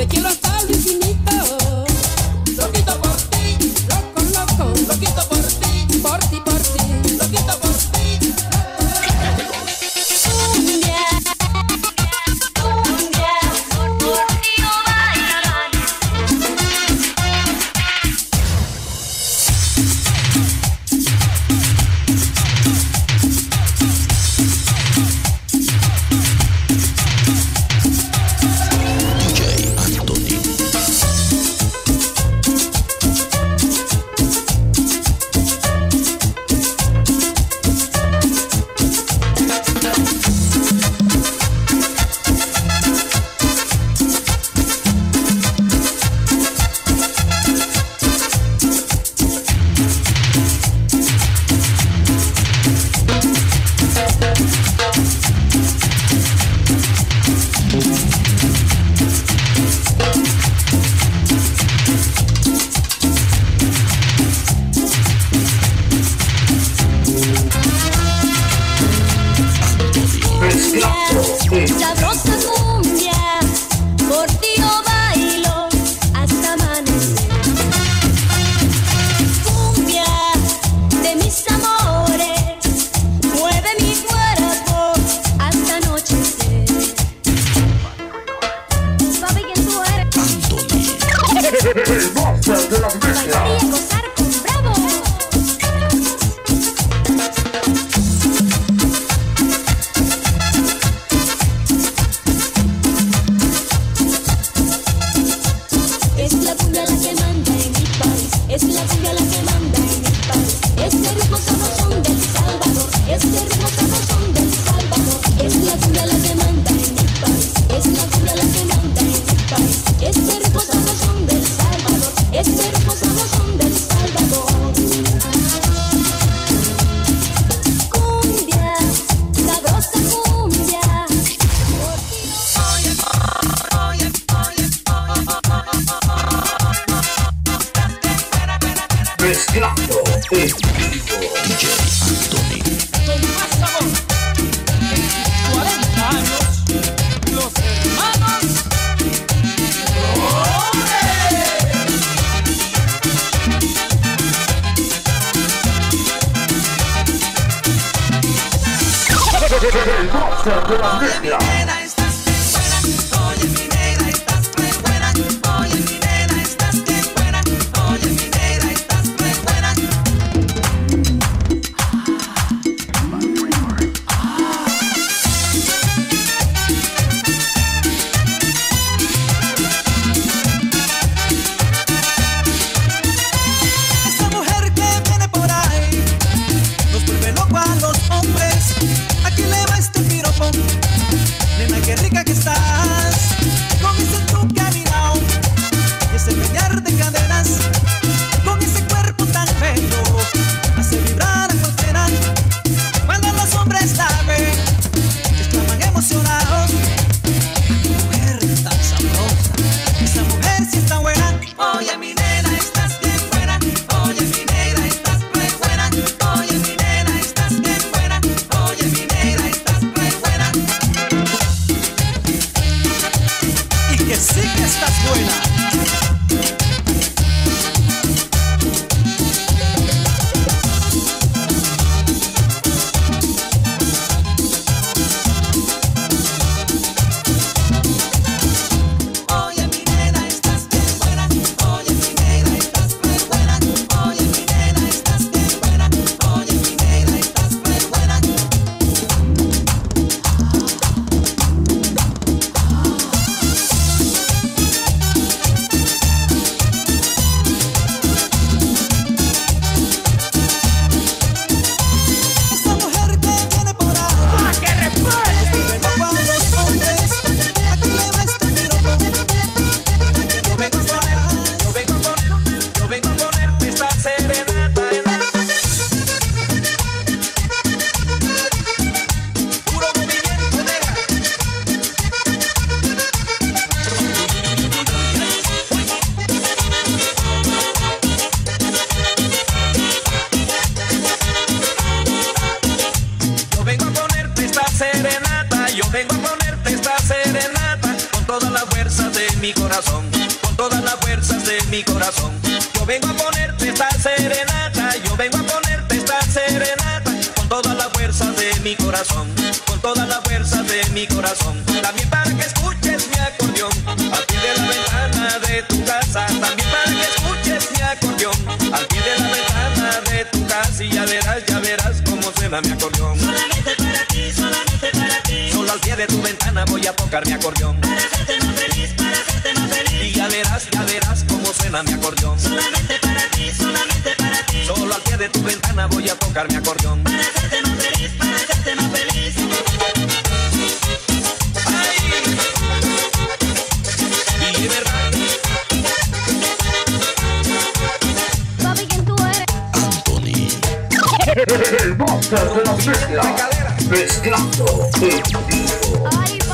Vengo a ponerte esta serenata con toda la fuerza de mi corazón, con todas las fuerzas de mi corazón. Yo vengo a ponerte esta serenata, yo vengo a ponerte esta serenata, con todas las fuerzas de mi corazón, con todas las fuerzas de mi corazón. También para que escuches mi acordeón, al pie de la ventana de tu casa. También para que escuches mi acordeón, al pie de la ventana de tu casa. Y ya verás cómo suena mi acordeón. Solamente para ti, solamente para ti. Solo al pie de tu ventana voy a tocar mi acordeón. Para hacerte más feliz, para hacerte más feliz. Y ya verás cómo suena mi acordeón. Solamente para ti, solamente para ti. Solo al pie de tu ventana voy a tocar mi acordeón. Para hacerte más feliz, para hacerte más feliz. Ay, y de verdad. Papi, ¿quién tú eres? Anthony. El máster de las mezclas. Mezclando en vivo. Ay,